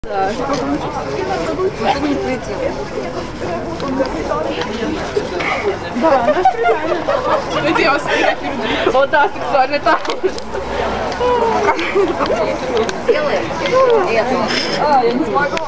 Да. Чтобы не прийти. Да, она стрелянная. Идиотская. Вот да, сексуальный танец. Делаешь? Я не смогу.